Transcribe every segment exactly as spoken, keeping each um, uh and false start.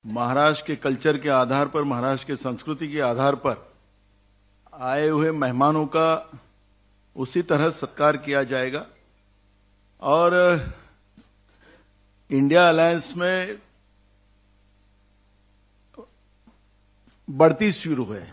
महाराष्ट्र के कल्चर के आधार पर, महाराष्ट्र के संस्कृति के आधार पर आए हुए मेहमानों का उसी तरह सत्कार किया जाएगा। और इंडिया अलायंस में बढ़ती शुरू है।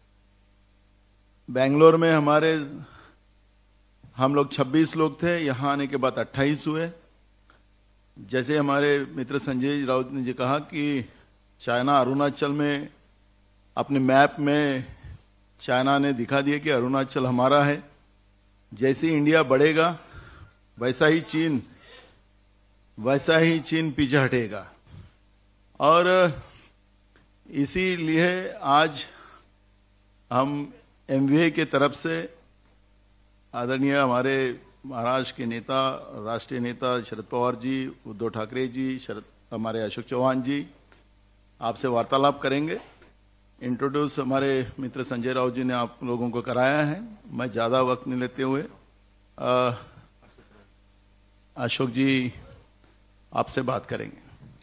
बेंगलोर में हमारे हम लोग छब्बीस लोग थे, यहां आने के बाद अट्ठाईस हुए। जैसे हमारे मित्र संजय राउत ने जी कहा कि चाइना अरुणाचल में अपने मैप में चाइना ने दिखा दिया कि अरुणाचल हमारा है। जैसे इंडिया बढ़ेगा वैसा ही चीन वैसा ही चीन पीछे हटेगा। और इसीलिए आज हम एमवीए के तरफ से आदरणीय हमारे महाराष्ट्र के नेता, राष्ट्रीय नेता शरद पवार जी, उद्धव ठाकरे जी, शरद हमारे अशोक चौहान जी आपसे वार्तालाप करेंगे। इंट्रोड्यूस हमारे मित्र संजय राउत जी ने आप लोगों को कराया है। मैं ज्यादा वक्त नहीं लेते हुए आ, अशोक जी आपसे बात करेंगे।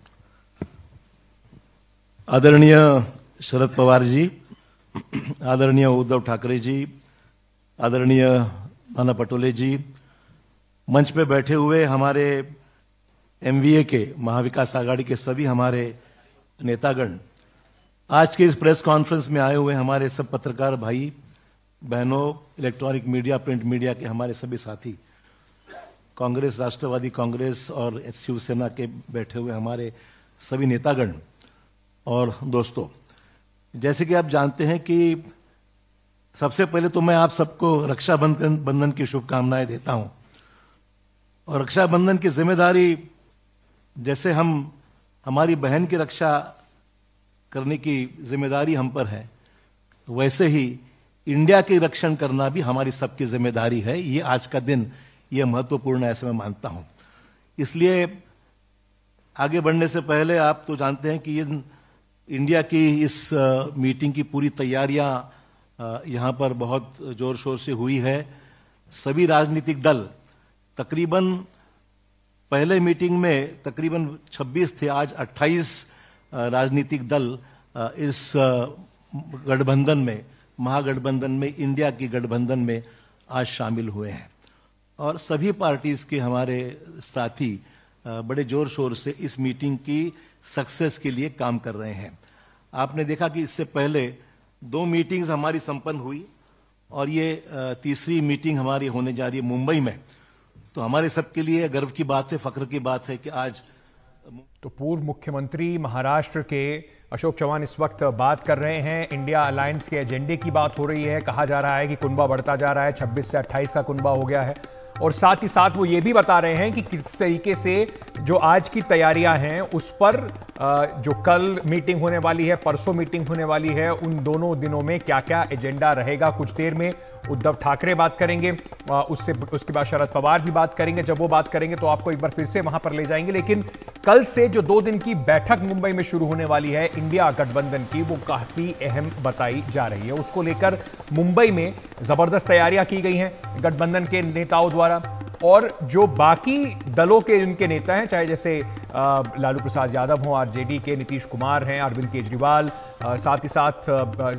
आदरणीय शरद पवार जी, आदरणीय उद्धव ठाकरे जी, आदरणीय नाना पटोले जी, मंच पे बैठे हुए हमारे एमवीए के, महाविकास आघाड़ी के सभी हमारे नेतागण, आज के इस प्रेस कॉन्फ्रेंस में आए हुए हमारे सब पत्रकार भाई बहनों, इलेक्ट्रॉनिक मीडिया, प्रिंट मीडिया के हमारे सभी साथी, कांग्रेस, राष्ट्रवादी कांग्रेस और शिवसेना के बैठे हुए हमारे सभी नेतागण और दोस्तों, जैसे कि आप जानते हैं कि सबसे पहले तो मैं आप सबको रक्षाबंधन बंधन की शुभकामनाएं देता हूं। और रक्षाबंधन की जिम्मेदारी, जैसे हम हमारी बहन की रक्षा करने की जिम्मेदारी हम पर है, वैसे ही इंडिया की रक्षण करना भी हमारी सबकी जिम्मेदारी है। ये आज का दिन ये महत्वपूर्ण है, ऐसे मैं मानता हूं। इसलिए आगे बढ़ने से पहले आप तो जानते हैं कि ये इंडिया की इस मीटिंग की पूरी तैयारियां यहां पर बहुत जोर शोर से हुई है। सभी राजनीतिक दल, तकरीबन पहले मीटिंग में तकरीबन छब्बीस थे, आज अट्ठाईस राजनीतिक दल इस गठबंधन में, महागठबंधन में, इंडिया की गठबंधन में आज शामिल हुए हैं। और सभी पार्टीज के हमारे साथी बड़े जोर शोर से इस मीटिंग की सक्सेस के लिए काम कर रहे हैं। आपने देखा कि इससे पहले दो मीटिंग्स हमारी संपन्न हुई और ये तीसरी मीटिंग हमारी होने जा रही है मुंबई में। तो हमारे सबके लिए गर्व की बात है, फख्र की बात है कि आज। तो पूर्व मुख्यमंत्री महाराष्ट्र के अशोक चौहान इस वक्त बात कर रहे हैं। इंडिया अलायंस के एजेंडे की बात हो रही है। कहा जा रहा है कि कुनबा बढ़ता जा रहा है, छब्बीस से अट्ठाईस का कुनबा हो गया है। और साथ ही साथ वो ये भी बता रहे हैं कि किस तरीके से जो आज की तैयारियां हैं उस पर जो कल मीटिंग होने वाली है, परसों मीटिंग होने वाली है, उन दोनों दिनों में क्या क्या एजेंडा रहेगा। कुछ देर में उद्धव ठाकरे बात करेंगे, उससे उसके बाद शरद पवार भी बात करेंगे। जब वो बात करेंगे तो आपको एक बार फिर से वहां पर ले जाएंगे। लेकिन कल से जो दो दिन की बैठक मुंबई में शुरू होने वाली है इंडिया गठबंधन की, वो काफी अहम बताई जा रही है। उसको लेकर मुंबई में जबरदस्त तैयारियां की गई हैं गठबंधन के नेताओं द्वारा। और जो बाकी दलों के उनके नेता हैं, चाहे जैसे आ, लालू प्रसाद यादव हों, आरजेडी के नीतीश कुमार हैं, अरविंद केजरीवाल, आ, साथ ही साथ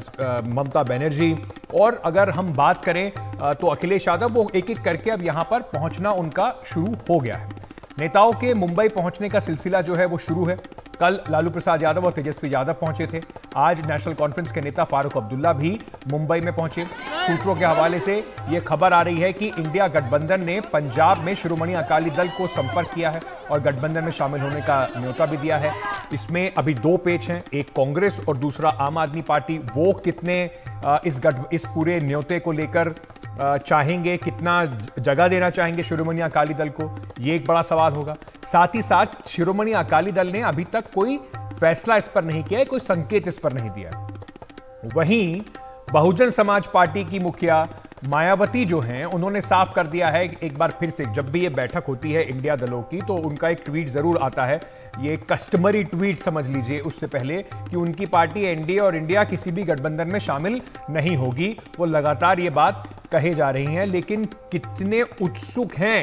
ममता बनर्जी, और अगर हम बात करें आ, तो अखिलेश यादव, वो एक एक करके अब यहां पर पहुंचना उनका शुरू हो गया है। नेताओं के मुंबई पहुंचने का सिलसिला जो है वो शुरू है। कल लालू प्रसाद यादव और तेजस्वी यादव पहुंचे थे। आज नेशनल कॉन्फ्रेंस के नेता फारूक अब्दुल्ला भी मुंबई में पहुंचे। सूत्रों के हवाले से यह खबर आ रही है कि इंडिया गठबंधन ने पंजाब में शिरोमणि अकाली दल को संपर्क किया है और गठबंधन में शामिल होने का न्योता भी दिया है। इसमें अभी दो पेच हैं, एक कांग्रेस और दूसरा आम आदमी पार्टी। वो कितने इस गठ इस पूरे न्योते को लेकर चाहेंगे, कितना जगह देना चाहेंगे शिरोमणि अकाली दल को, यह एक बड़ा सवाल होगा। साथ ही साथ शिरोमणि अकाली दल ने अभी तक कोई फैसला इस पर नहीं किया है, कोई संकेत इस पर नहीं दिया है। वहीं बहुजन समाज पार्टी की मुखिया मायावती जो हैं, उन्होंने साफ कर दिया है एक बार फिर से, जब भी ये बैठक होती है इंडिया दलों की तो उनका एक ट्वीट जरूर आता है, ये कस्टमरी ट्वीट समझ लीजिए, उससे पहले कि उनकी पार्टी एनडीए और इंडिया किसी भी गठबंधन में शामिल नहीं होगी। वो लगातार ये बात कहे जा रही हैं, लेकिन कितने उत्सुक हैं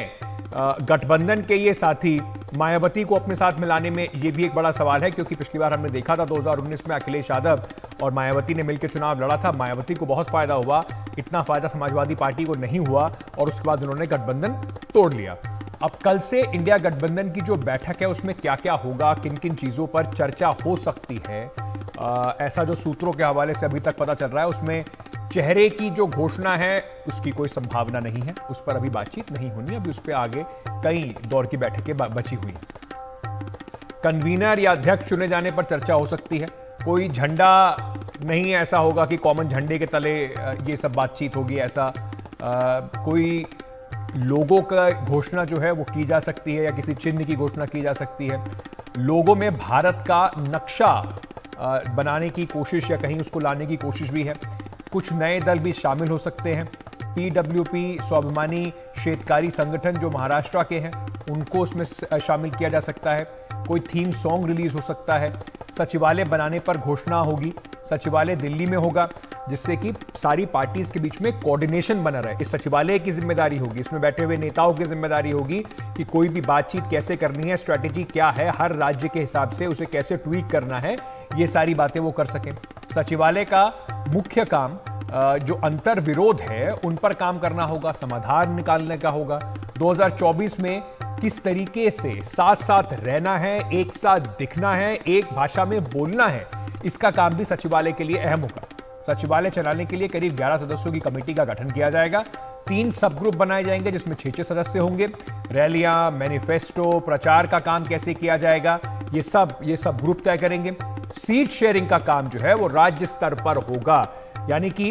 गठबंधन के ये साथी मायावती को अपने साथ मिलाने में ये भी एक बड़ा सवाल है, क्योंकि पिछली बार हमने देखा था दो हज़ार उन्नीस में अखिलेश यादव और मायावती ने मिलकर चुनाव लड़ा था। मायावती को बहुत फायदा हुआ, इतना फायदा समाजवादी पार्टी को नहीं हुआ और उसके बाद उन्होंने गठबंधन तोड़ लिया। अब कल से इंडिया गठबंधन की जो बैठक है उसमें क्या क्या होगा, किन किन चीजों पर चर्चा हो सकती है, आ, ऐसा जो सूत्रों के हवाले से अभी तक पता चल रहा है, उसमें चेहरे की जो घोषणा है उसकी कोई संभावना नहीं है, उस पर अभी बातचीत नहीं होनी। अभी उस पर आगे कई दौर की बैठकें बची हुई हैं। कन्वीनर या अध्यक्ष चुने जाने पर चर्चा हो सकती है। कोई झंडा नहीं ऐसा होगा कि कॉमन झंडे के तले ये सब बातचीत होगी, ऐसा आ, कोई लोगों का घोषणा जो है वो की जा सकती है या किसी चिन्ह की घोषणा की जा सकती है। लोगों में भारत का नक्शा बनाने की कोशिश या कहीं उसको लाने की कोशिश भी है। कुछ नए दल भी शामिल हो सकते हैं। पीडब्ल्यूपी स्वाभिमानी क्षेत्रकारी संगठन जो महाराष्ट्र के हैं उनको उसमें शामिल किया जा सकता है। कोई थीम सॉन्ग रिलीज हो सकता है। सचिवालय बनाने पर घोषणा होगी। सचिवालय दिल्ली में होगा जिससे कि सारी पार्टीज के बीच में कोऑर्डिनेशन बना रहे। इस सचिवालय की जिम्मेदारी होगी, इसमें बैठे हुए नेताओं की जिम्मेदारी होगी कि कोई भी बातचीत कैसे करनी है, स्ट्रैटेजी क्या है, हर राज्य के हिसाब से उसे कैसे ट्वीक करना है, ये सारी बातें वो कर सकें। सचिवालय का मुख्य काम जो अंतर विरोध है उन पर काम करना होगा, समाधान निकालने का होगा। दो हज़ार चौबीस में किस तरीके से साथ साथ रहना है, एक साथ दिखना है, एक भाषा में बोलना है, इसका काम भी सचिवालय के लिए अहम होगा। सचिवालय चलाने के लिए करीब ग्यारह सदस्यों की कमेटी का गठन किया जाएगा। तीन सब ग्रुप बनाए जाएंगे जिसमें छह छह सदस्य होंगे। रैलियां, मैनिफेस्टो, प्रचार का काम कैसे किया जाएगा, ये सब ये सब ग्रुप तय करेंगे। सीट शेयरिंग का काम जो है वो राज्य स्तर पर होगा, यानी कि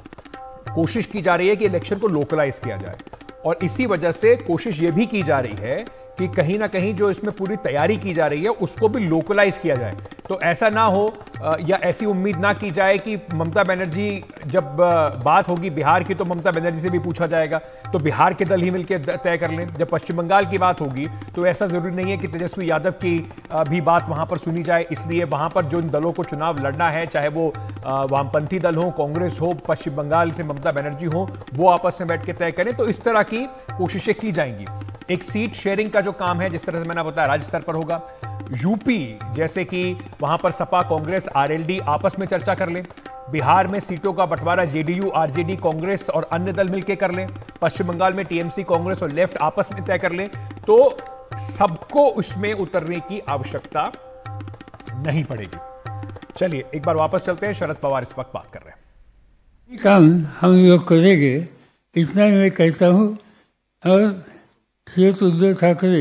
कोशिश की जा रही है कि इलेक्शन को लोकलाइज किया जाए और इसी वजह से कोशिश यह भी की जा रही है कि कहीं ना कहीं जो इसमें पूरी तैयारी की जा रही है उसको भी लोकलाइज किया जाए। तो ऐसा ना हो या ऐसी उम्मीद ना की जाए कि ममता बनर्जी, जब बात होगी बिहार की तो ममता बनर्जी से भी पूछा जाएगा तो बिहार के दल ही मिलकर तय कर लें। जब पश्चिम बंगाल की बात होगी तो ऐसा जरूरी नहीं है कि तेजस्वी यादव की भी बात वहां पर सुनी जाए। इसलिए वहां पर जो इन दलों को चुनाव लड़ना है, चाहे वो वामपंथी दल हो, कांग्रेस हो, पश्चिम बंगाल से ममता बनर्जी हो, वो आपस में बैठ के तय करें। तो इस तरह की कोशिशें की जाएंगी। एक सीट शेयरिंग का जो काम है, जिस तरह से मैंने बताया, राज्य स्तर पर होगा। यूपी जैसे कि वहां पर सपा, कांग्रेस, आरएलडी आपस में चर्चा कर लें। बिहार में सीटों का बंटवारा जेडीयू, आरजेडी, कांग्रेस और अन्य दल मिलकर कर लें। पश्चिम बंगाल में टीएमसी, कांग्रेस और लेफ्ट आपस में तय कर लें। तो सबको उसमें उतरने की आवश्यकता नहीं पड़ेगी। चलिए एक बार वापस चलते हैं। शरद पवार इस वक्त बात कर रहे हैं। काम हम लोग करेंगे, इतना मैं कहता हूं। और श्री उद्धव ठाकरे,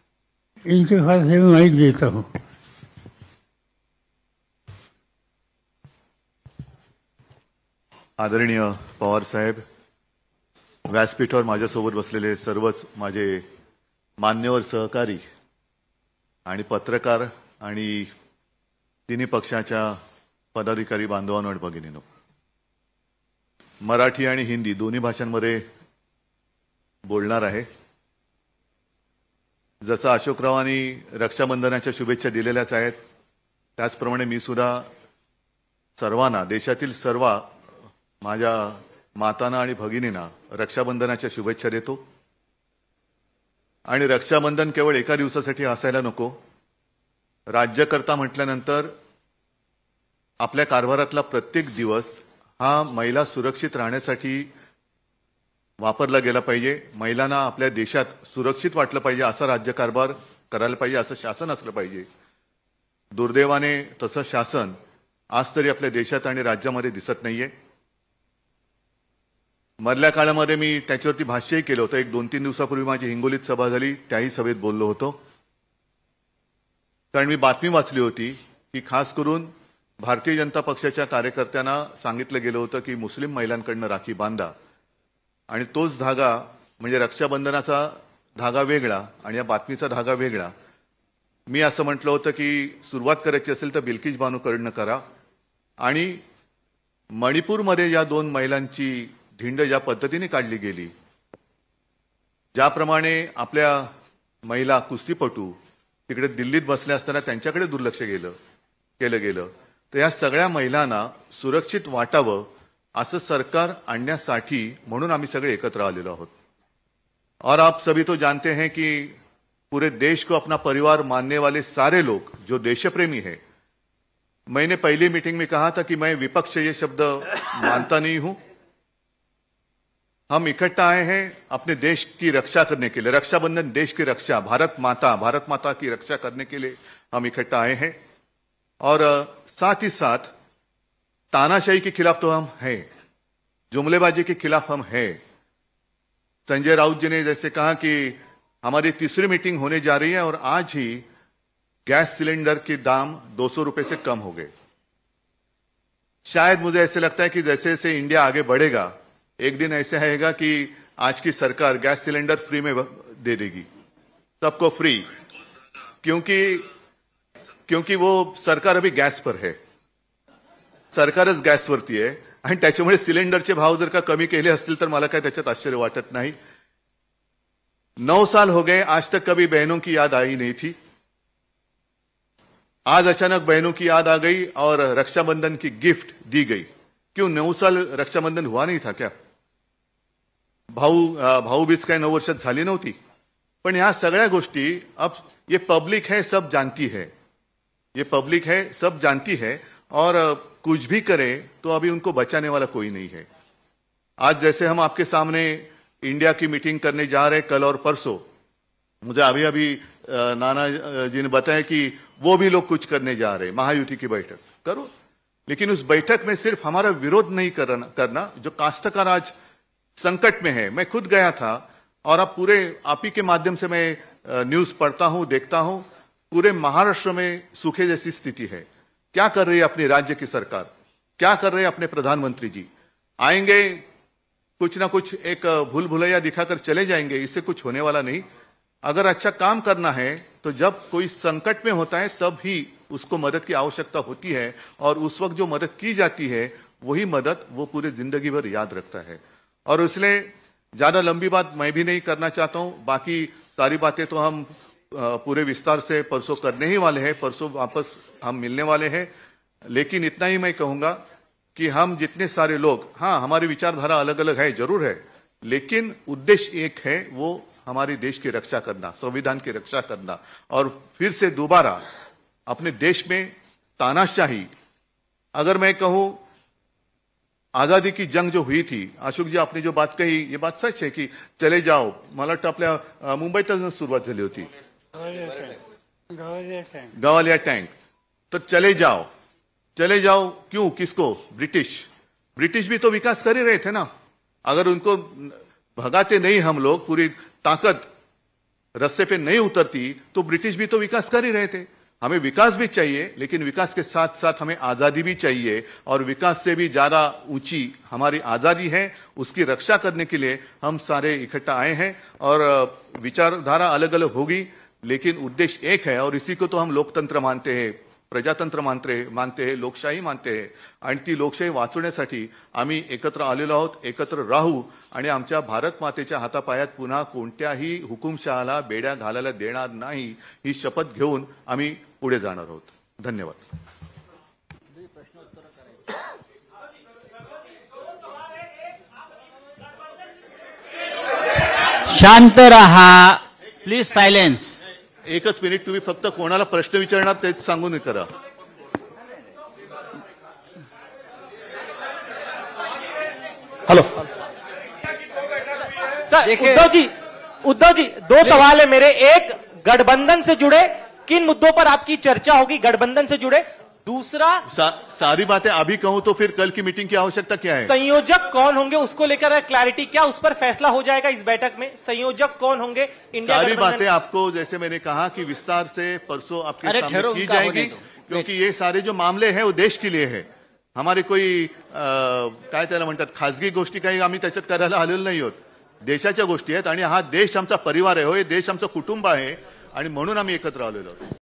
इनके पास मैं माइक देता हूं। आदरणीय पवार साहेब, व्यासपीठावर माझ्यासोबत बसलेले सर्वच माझे मान्यवर सहकारी आणि पत्रकार आणि तिन्ही पक्षाच्या पदाधिकारी बांधवांनो आणि भगिनींनो, मराठी आणि हिंदी दोन्ही भाषांमध्ये बोलणार आहे। जसं अशोकरावांनी रक्षाबंधनाच्या शुभेच्छा दिलेल्याच आहेत, त्याचप्रमाणे मी सुद्धा सर्वांना, देशातील सर्व माझ्या मातांना आणि भगिनींना रक्षाबंधनाच्या शुभेच्छा देतो। आणि रक्षाबंधन केवळ एका दिवसासाठी असायला नको। राज्यकर्ता म्हटल्यानंतर आपल्या कारभारातला प्रत्येक दिवस हा महिला सुरक्षित राहण्यासाठी वापरला गेला पाहिजे। महिलांना आपल्या देशात सुरक्षित वाटलं पाहिजे, असा राज्यकारभार करायला पाहिजे, असं शासन असलं पाहिजे। दुर्दैवाने तसं शासन आज तरी आपल्या देशात आणि राज्यामध्ये दिसत नाहीये। मधल्या काळामध्ये मी त्याच्यावरती भाष्यही केलं होतं। एक दोन तीन दिवसापूर्वी माझी हिंगोलीत सभा झाली, त्याही सभेत बोललो होतो। कारण मी बातमी वाचली होती की खास करून भारतीय जनता पक्षाच्या कार्यकर्त्यांना सांगितलं गेलं होतं की मुस्लिम महिलांकडून राखी बांधा, आणि तोच धागा म्हणजे रक्षाबंधनाचा धागा वेगळा आणि या बातमीचा धागा वेगळा। मी असं म्हटलं होतं की सुरुवात करायची असेल तर बिल्किस बानूकडनं करा। आणि मणिपूरमध्ये या दोन महिलांची धिंड ज्या पद्धतीने काढली गेली, ज्याप्रमाणे आपल्या महिला कुस्तीपटू तिकडे दिल्लीत बसल्या असताना त्यांच्याकडे दुर्लक्ष गेलं केलं गेलं, तर या सगळ्या महिलांना सुरक्षित वाटावं असं सरकार आणण्यासाठी म्हणून आम्ही सगळे एकत्र आलेलो आहोत। और आप सभी तो जानते हैं कि पूरे देश को अपना परिवार मानने वाले सारे लोग जो देशप्रेमी हैं, मैंने पहली मीटिंग में कहा था कि मैं विपक्ष ये शब्द मानता नहीं हूं। हम इकट्ठा आए हैं अपने देश की रक्षा करने के लिए, रक्षाबंधन देश की रक्षा, भारत माता भारत माता की रक्षा करने के लिए हम इकट्ठा आए हैं। और साथ ही साथ तानाशाही के खिलाफ तो हम हैं, जुमलेबाजी के खिलाफ हम हैं। संजय राउत जी ने जैसे कहा कि हमारी तीसरी मीटिंग होने जा रही है और आज ही गैस सिलेंडर के दाम दो सौ रुपए से कम हो गए। शायद मुझे ऐसे लगता है कि जैसे जैसे इंडिया आगे बढ़ेगा, एक दिन ऐसे आएगा कि आज की सरकार गैस सिलेंडर फ्री में दे देगी, सबको फ्री, क्योंकि क्योंकि वो सरकार अभी गॅस पर है, सरकारच गॅसवरती आहे आणि त्याच्यामुळे सिलेंडरचे भाव जर का कमी केले असतील तर मला काय त्याच्यात आश्चर्य वाटत नाही। नौ साल हो गए, आज तक कभी बहनों की याद आई नहीं थी। आज अचानक बहनों की याद आ गई और रक्षाबंधन की गिफ्ट दी गई। क्यों नौ साल रक्षाबंधन हुआ नहीं था क्या? भाऊ भाऊबीज काय नऊ वर्षात झाली नव्हती? पण ह्या सगळ्या गोष्टी अब ये पब्लिक है, सब जानती है, ये पब्लिक है, सब जानती है और कुछ भी करे तो अभी उनको बचाने वाला कोई नहीं है। आज जैसे हम आपके सामने इंडिया की मीटिंग करने जा रहे कल और परसों, मुझे अभी अभी नाना जी ने बताया कि वो भी लोग कुछ करने जा रहे, महायुति की बैठक करो, लेकिन उस बैठक में सिर्फ हमारा विरोध नहीं करना, करना जो काश्तकार आज संकट में है। मैं खुद गया था और अब पूरे आप ही के माध्यम से मैं न्यूज पढ़ता हूं, देखता हूं, पूरे महाराष्ट्र में सूखे जैसी स्थिति है। क्या कर रही है अपनी राज्य की सरकार, क्या कर रहे हैं अपने प्रधानमंत्री जी? आएंगे, कुछ ना कुछ एक भूल भुलैया दिखाकर चले जाएंगे, इससे कुछ होने वाला नहीं। अगर अच्छा काम करना है तो जब कोई संकट में होता है तब ही उसको मदद की आवश्यकता होती है और उस वक्त जो मदद की जाती है वही मदद वो पूरे जिंदगी भर याद रखता है। और इसलिए ज्यादा लंबी बात मैं भी नहीं करना चाहता हूं, बाकी सारी बातें तो हम पूरे विस्तार से परसों करने ही वाले हैं, परसों वापस हम मिलने वाले हैं। लेकिन इतना ही मैं कहूंगा कि हम जितने सारे लोग, हाँ हमारी विचारधारा अलग अलग है, जरूर है, लेकिन उद्देश्य एक है, वो हमारे देश की रक्षा करना, संविधान की रक्षा करना और फिर से दोबारा अपने देश में तानाशाही, अगर मैं कहूं आजादी की जंग जो हुई थी, अशोक जी आपने जो बात कही ये बात सच है कि चले जाओ, मला वाटतं आपल्या मुंबईतच सुरुवात झाली होती, गवालिया टँक, तो चले जाओ, चले जाओ क्यों, किसको? ब्रिटिश ब्रिटिश भी तो विकास कर ही रहे थे ना। अगर उनको भगाते नहीं हम लोग, पूरी ताकत रस्ते पे नहीं उतरती तो ब्रिटिश भी तो विकास कर ही रहे थे। हमें विकास भी चाहिए, लेकिन विकास के साथ साथ हमें आजादी भी चाहिए और विकास से भी ज्यादा ऊंची हमारी आजादी है, उसकी रक्षा करने के लिए हम सारे इकट्ठा आए हैं। और विचारधारा अलग अलग होगी लेकिन उद्देश्य एक है और इसी को तो हम लोकतंत्र मानते हैं, प्रजातंत्र मानते मानते हैं, लोकशाही मानते हैं आणि ती लोकशाही वाचवण्यासाठी आम्ही एकत्र आलेलो आहोत, एकत्र राहू आणि आमच्या भारत मातेच्या हातापायात पुन्हा कोणत्याही हुकुमशहाला बेड्या घालायला देणार नाही ही शपथ घेऊन आम्ही पुढे जाणार आहोत। धन्यवाद। शांत रहा प्लीज, सायलेन्स। एकच मिनिट, तुम्ही फक्त कोणाला प्रश्न विचारणार तेच सांगून करा। हेलो सर, उद्धव जी उद्धव जी दो सवाल है मेरे। एक, गठबंधन से जुड़े किन मुद्दों पर आपकी चर्चा होगी, गठबंधन से जुड़े? दूसरा, सा, सारी बातें अभी कहूं तो फिर कल की मीटिंग की आवश्यकता क्या है? संयोजक कौन होंगे उसको लेकर क्लैरिटी, क्या उस पर फैसला हो जाएगा इस बैठक में? संयोजक कौन होंगे इंडिया? सारी बातें आपको जैसे मैंने कहा कि विस्तार से परसों आपके सामने की जाएगी, क्योंकि ये सारे जो मामले हैं वो देश के लिए है। हमारे कोई काय त्याला म्हणतात खासगी गोष्टी काही आम्ही त्याच्यात करायला आलेलो नाही आहोत, देशाच्या गोष्टी आहेत आणि हा देश आमचा परिवार आहे, हो, हे देश आमचं कुटुंब आहे आणि म्हणून आम्ही एकत्र आलेलो आहोत।